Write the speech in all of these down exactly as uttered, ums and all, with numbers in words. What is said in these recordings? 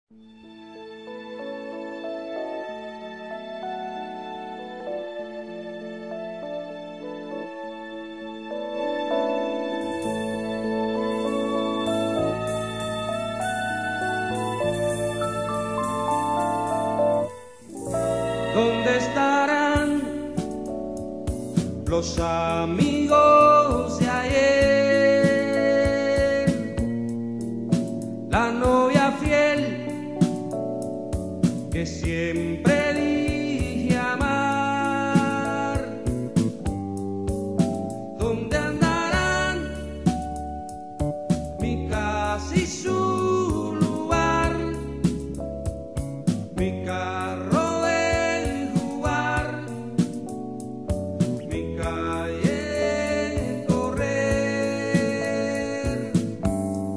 ¿Dónde estarán los amigos de ayer? La novia fiel que siempre dije amar. ¿Dónde andarán mi casa y su lugar? Mi carro,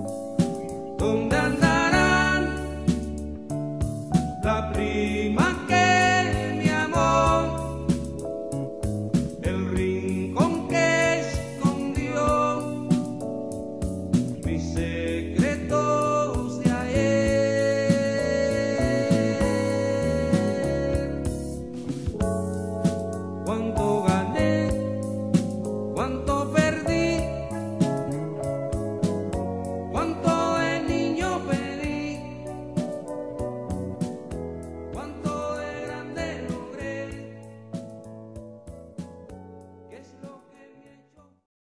¿dónde andarán la prima que